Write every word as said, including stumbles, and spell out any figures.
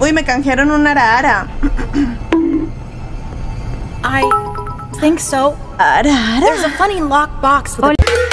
Uy, me canjearon una arara. I think so. Arara. There's a funny locked box with a